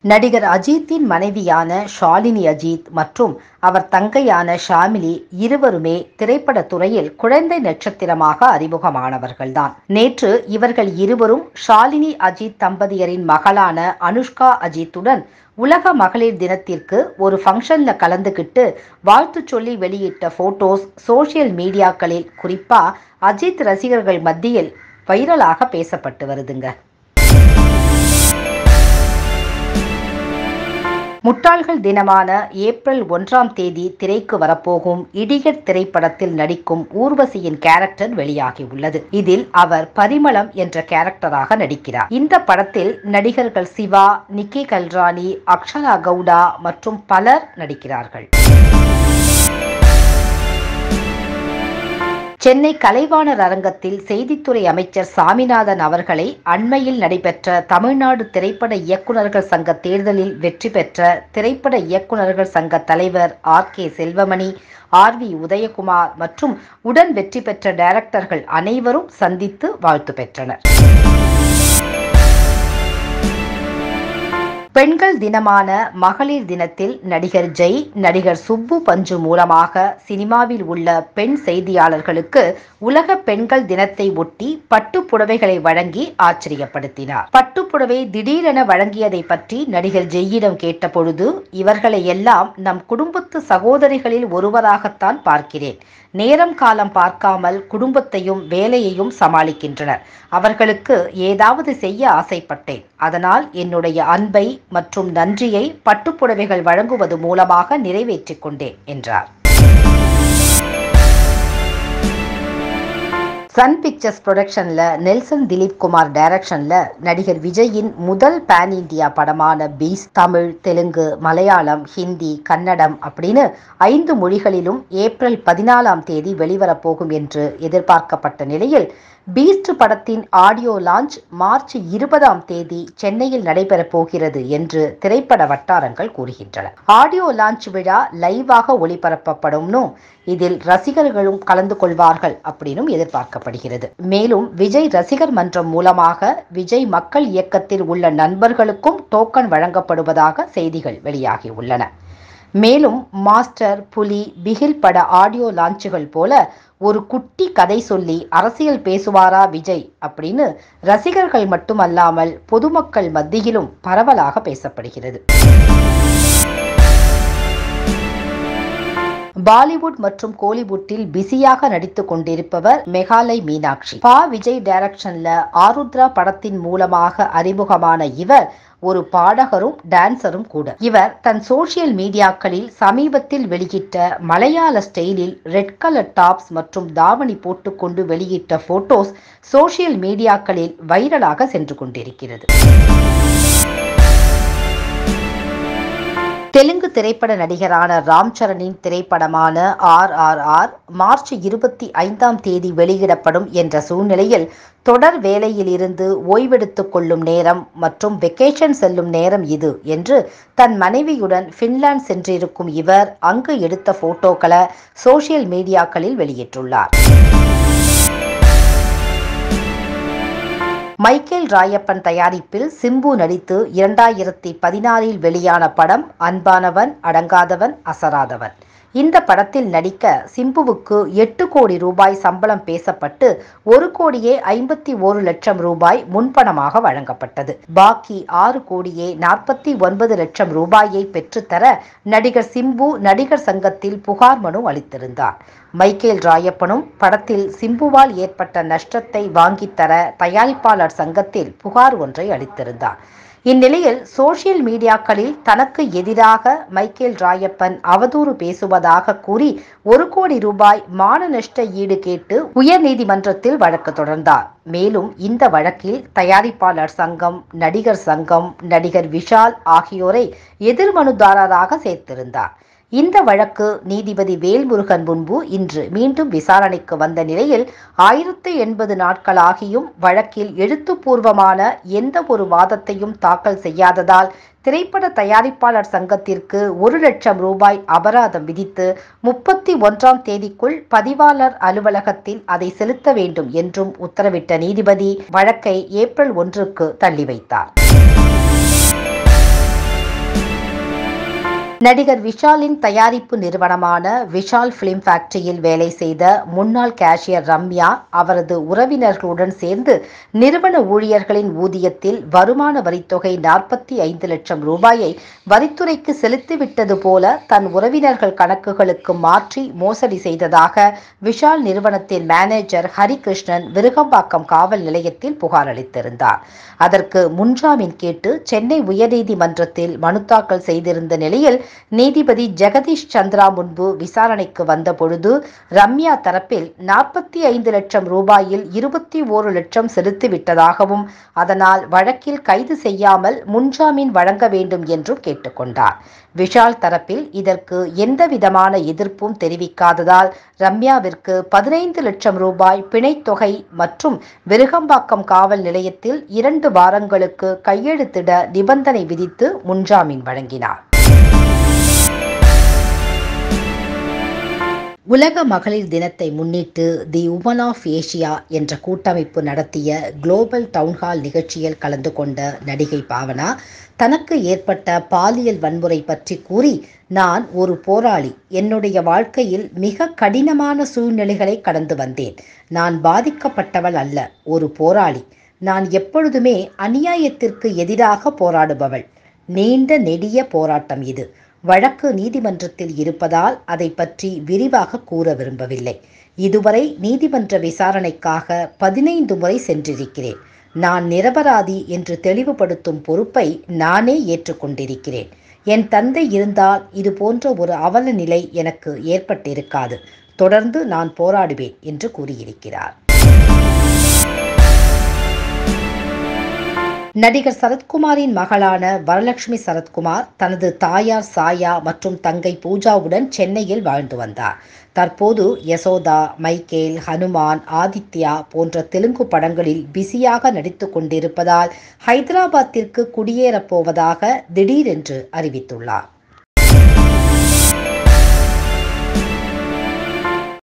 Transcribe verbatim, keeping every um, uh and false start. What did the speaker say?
நடிகர் அஜித்தின் மனைவியான ஷாலினி அஜித் மற்றும் அவர் தங்கையான ஷாமிலி இருவருமே திரைப்பட துறையில் குழந்தை நட்சத்திரமாக அறிமுகமானவர்கள்தான். நேற்று இவர்கள் இருவரும் ஷாலினி அஜித் தம்பதியரின் மகளான அனுஷ்கா அஜித்துடன் உலக மகளிர் தினத்திற்கு ஒரு ஃபங்க்ஷன்ல கலந்துகிட்டு வாழ்த்து சொல்லி வெளியிட்ட போட்டோஸ் சோசியல் மீடியாக்களில் குறிப்பா அஜித் ரசிகர்கள் மத்தியில் வைரலாக பேசப்பட்டு வருதுங்க. முட்டாள்கள் தினமான ஏப்ரல் ஒன்றாம் தேதி திரைக்கு வரப்போகும் இடியட் திரைப்படத்தில் நடிக்கும் ஊர்வசியின் கேரக்டர் வெளியாகி உள்ளது. இதில் அவர் பரிமளம் என்ற கேரக்டராக நடிக்கிறார். இந்த படத்தில் நடிகர்கள் சிவா, நிக்கி கல்ராணி, அக்ஷரா கவுடா மற்றும் பலர் நடிக்கிறார்கள். சென்னை கலைவாணர் அரங்கத்தில் செய்தித்துறை அமைச்சர் சாமிநாதன் அவர்களை அண்மையில் நடைபெற்ற தமிழ்நாடு திரைப்பட இயக்குநர்கள் சங்க தேர்தலில் வெற்றி பெற்ற திரைப்பட இயக்குநர்கள் சங்க தலைவர் R K Selvamani, R V Udayakumar மற்றும் உடன் வெற்றி பெற்ற டைரக்டர்கள் அனைவரும் சந்தித்து வாழ்த்து பெற்றனர். பெண்கள் தினமான மகளிர் தினத்தில் நடிகர் ஜெய், நடிகர் சுப்பு பஞ்சு மூலமாக சினிமாவில் உள்ள பெண் செய்தியாளர்களுக்கு உலக பெண்கள் தினத்தை ஒட்டி பட்டு புடவைகளை வழங்கி ஆச்சரியப்படுத்தினார். பட்டு புடவை திடீரென வழங்கியதை பற்றி நடிகர் ஜெய்யிடம் கேட்டபொழுது, இவர்களை எல்லாம் நம் குடும்பத்து சகோதரிகளில் ஒருவராகத்தான் பார்க்கிறேன். நேரம் காலம் பார்க்காமல் குடும்பத்தையும் வேலையையும் சமாளிக்கின்றனர். அவர்களுக்கு ஏதாவது செய்ய ஆசைப்பட்டேன். அதனால் என்னுடைய அன்பை மற்றும் நன்றியை பட்டுப்புடவைகள் வழங்குவது மூலமாக நிறைவேற்றிக் கொண்டேன் என்றார். சன் பிக்சர்ஸ் புரொடக்ஷன்ல நெல்சன் திலீப் குமார் டைரக்ஷன்ல நடிகர் விஜயின் முதல் பேன் இந்தியா படமான பீஸ்ட் தமிழ், தெலுங்கு, மலையாளம், ஹிந்தி, கன்னடம் அப்படின்னு ஐந்து மொழிகளிலும் ஏப்ரல் பதினாலாம் தேதி வெளிவரப்போகும் என்று எதிர்பார்க்கப்பட்ட நிலையில் பீஸ்ட் படத்தின் ஆடியோ லான்ச் மார்ச் இருபதாம் தேதி சென்னையில் நடைபெறப் போகிறது என்று திரைப்பட வட்டாரங்கள் கூறுகின்றன. ஆடியோ லான்ச் விழா லைவாக ஒளிபரப்பப்படும்னு, இதில் ரசிகர்களும் கலந்து கொள்வார்கள் அப்படின்னும் எதிர்பார்க்கப்படுகிறது. மேலும் விஜய் ரசிகர் மன்றம் மூலமாக விஜய் மக்கள் இயக்கத்தில் உள்ள நண்பர்களுக்கும் டோக்கன் வழங்கப்படுவதாக செய்திகள் வெளியாகி உள்ளன. மேலும் மாஸ்டர், புலி, பிகில் பட ஆடியோ லான்ச்சுகள் போல ஒரு குட்டி கதை சொல்லி அரசியல் பேசுவாரா விஜய் அப்படின்னு ரசிகர்கள் மட்டுமல்லாமல் பொதுமக்கள் மத்தியிலும் பரவலாக பேசப்படுகிறது. பாலிவுட் மற்றும் கோலிவுட்டில் பிஸியாக நடித்துக் கொண்டிருப்பவர் மெகாலய் மீனாட்சி. பா விஜய் டைரக்ஷன்ல ஆருத்ரா படத்தின் மூலமாக அறிமுகமான இவர் ஒரு பாடகரும் டான்சரும் கூட. இவர் தன் சோசியல் மீடியாக்களில் சமீபத்தில் வெளியிட்ட மலையாள ஸ்டைலில் ரெட் கலர் டாப்ஸ் மற்றும் தாவணி போட்டுக்கொண்டு வெளியிட்ட போட்டோஸ் சோசியல் மீடியாக்களில் வைரலாக சென்று கொண்டிருக்கிறது. தெலுங்கு திரைப்பட நடிகரான ராம் சரணின் திரைப்படமான ஆர் ஆர் ஆர் மார்ச் இருபத்தி ஐந்தாம் தேதி வெளியிடப்படும் என்ற சூழ்நிலையில் தொடர் வேலையில் இருந்து ஓய்வெடுத்துக் கொள்ளும் நேரம் மற்றும் வெக்கேஷன் செல்லும் நேரம் இது என்று தன் மனைவியுடன் பின்லாந்து சென்றிருக்கும் இவர் அங்கு எடுத்த போட்டோக்களை சோசியல் மீடியாக்களில் வெளியிட்டுள்ளார். மைக்கேல் ராயப்பன் தயாரிப்பில் சிம்பு நடித்து இரண்டாயிரத்தி பதினாறில் வெளியான படம் அன்பானவன், அடங்காதவன், அசராதவன். இந்த படத்தில் நடிக்க சிம்புவுக்கு எட்டு கோடி ரூபாய் சம்பளம் பேசப்பட்டு ஒரு கோடியே ஐம்பத்தி ஒரு லட்சம் ரூபாய் முன்பணமாக வழங்கப்பட்டது. பாக்கி ஆறு கோடியே நாற்பத்தி ஒன்பது லட்சம் ரூபாயை பெற்றுத்தர நடிகர் சிம்பு நடிகர் சங்கத்தில் புகார் மனு அளித்திருந்தார். மைக்கேல் ராயப்பனும் படத்தில் சிம்புவால் ஏற்பட்ட நஷ்டத்தை வாங்கித்தர தயாரிப்பாளர் சங்கத்தில் புகார் ஒன்றை அளித்திருந்தார். இந்நிலையில் சோசியல் மீடியாக்களில் தனக்கு எதிராக மைக்கேல் ராயப்பன் அவதூறு பேசுவதாக கூறி ஒரு கோடி ரூபாய் மான நஷ்ட ஈடு கேட்டு உயர் நீதிமன்றத்தில் வழக்கு தொடர்ந்தார். மேலும் இந்த வழக்கில் தயாரிப்பாளர் சங்கம், நடிகர் சங்கம், நடிகர் விஷால் ஆகியோரை எதிர்மனுதாரராக சேர்த்திருந்தார். இந்த வழக்கு நீதிபதி வேல்முருகன் முன்பு இன்று மீண்டும் விசாரணைக்கு வந்த நிலையில் ஆயிரத்து எண்பது நாட்களாகியும் வழக்கில் எழுத்துப்பூர்வமான எந்த ஒரு வாதத்தையும் தாக்கல் செய்யாததால் திரைப்பட தயாரிப்பாளர் சங்கத்திற்கு ஒரு லட்சம் ரூபாய் அபராதம் விதித்து முப்பத்தி ஒன்றாம் தேதிக்குள் பதிவாளர் அலுவலகத்தில் அதை செலுத்த வேண்டும் என்றும் உத்தரவிட்ட நீதிபதி வழக்கை ஏப்ரல் ஒன்றுக்கு தள்ளி வைத்தார். நடிகர் விஷாலின் தயாரிப்பு நிறுவனமான விஷால் பிலிம் ஃபேக்டரியில் வேலை செய்த முன்னாள் கேஷியர் ரம்யா அவரது உறவினர்களுடன் சேர்ந்து நிறுவன ஊழியர்களின் ஊதியத்தில் வருமான வரித்தொகை நாற்பத்தி ஐந்து லட்சம் ரூபாயை வரித்துறைக்கு செலுத்திவிட்டது போல தன் உறவினர்கள் கணக்குகளுக்கு மாற்றி மோசடி செய்ததாக விஷால் நிறுவனத்தின் மேனேஜர் ஹரிகிருஷ்ணன் விருகம்பாக்கம் காவல் நிலையத்தில் புகார் அளித்திருந்தார். அதற்கு முன்ஜாமீன் கேட்டு சென்னை உயர்நீதிமன்றத்தில் மனு தாக்கல் செய்திருந்த நிலையில் நீதிபதி ஜெகதீஷ் சந்திரா முன்பு விசாரணைக்கு வந்தபொழுது ரம்யா தரப்பில் நாற்பத்தி ஐந்து லட்சம் ரூபாயில் இருபத்தி ஓரு லட்சம் செலுத்திவிட்டதாகவும் அதனால் வழக்கில் கைது செய்யாமல் முன்ஜாமீன் வழங்க வேண்டும் என்றும் கேட்டுக்கொண்டார். விஷால் தரப்பில் இதற்கு எந்தவிதமான எதிர்ப்பும் தெரிவிக்காததால் ரம்யாவிற்கு பதினைந்து லட்சம் ரூபாய் பிணைத்தொகை மற்றும் விருகம்பாக்கம் காவல் நிலையத்தில் இரண்டு வாரங்களுக்கு கையெழுத்திட நிபந்தனை விதித்து முன்ஜாமீன் வழங்கினார். உலக மகளிர் தினத்தை முன்னிட்டு தி உமன் ஆஃப் ஏசியா என்ற கூட்டமைப்பு நடத்திய குளோபல் டவுன்ஹால் நிகழ்ச்சியில் கலந்து கொண்ட நடிகை பாவனா தனக்கு ஏற்பட்ட பாலியல் வன்முறை பற்றி கூறி, நான் ஒரு போராளி, என்னுடைய வாழ்க்கையில் மிக கடினமான சூழ்நிலைகளை கடந்து வந்தேன். நான் பாதிக்கப்பட்டவள் அல்ல, ஒரு போராளி. நான் எப்பொழுதுமே அநியாயத்திற்கு எதிராக போராடுபவள். நீண்ட நெடிய போராட்டம் இது. வழக்கு நீதிமன்றத்தில் இருப்பதால் அதை பற்றி விரிவாக கூற விரும்பவில்லை. இதுவரை நீதிமன்ற விசாரணைக்காக பதினைந்து முறை சென்றிருக்கிறேன். நான் நிரபராதி என்று தெளிவுபடுத்தும் பொறுப்பை நானே ஏற்றுக்கொண்டிருக்கிறேன். என் தந்தை இருந்தால் இது போன்ற ஒரு அவல நிலை எனக்கு ஏற்பட்டிருக்காது. தொடர்ந்து நான் போராடுவேன் என்று கூறியிருக்கிறார். நடிகர் சரத்குமாரின் மகளான வரலட்சுமி சரத்குமார் தனது தாயார் சாயா மற்றும் தங்கை பூஜாவுடன் சென்னையில் வாழ்ந்து வந்தார். தற்போது யசோதா, மைக்கேல், ஹனுமான், ஆதித்யா போன்ற தெலுங்கு படங்களில் பிஸியாக நடித்து கொண்டிருப்பதால் ஹைதராபாத்திற்கு குடியேறப் போவதாக திடீரென்று அறிவித்துள்ளார்.